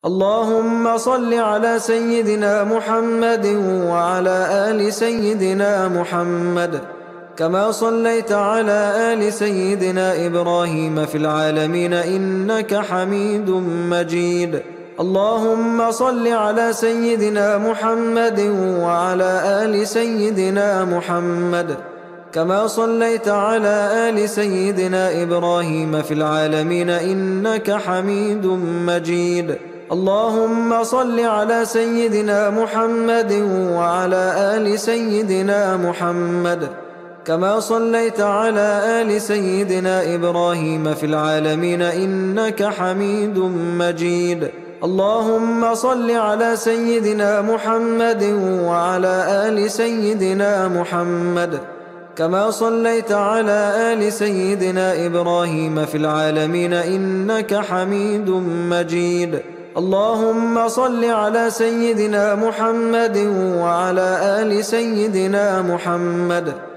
اللهم صل على سيدنا محمد وعلى آل سيدنا محمد كما صليت على آل سيدنا إبراهيم في العالمين إنك حميد مجيد. اللهم صل على سيدنا محمد وعلى آل سيدنا محمد كما صليت على آل سيدنا إبراهيم في العالمين إنك حميد مجيد. اللهم صل على سيدنا محمد وعلى آل سيدنا محمد كما صليت على آل سيدنا إبراهيم في العالمين إنك حميد مجيد. اللهم صل على سيدنا محمد وعلى آل سيدنا محمد كما صليت على آل سيدنا إبراهيم في العالمين إنك حميد مجيد. اللهم صل على سيدنا محمد وعلى آل سيدنا محمد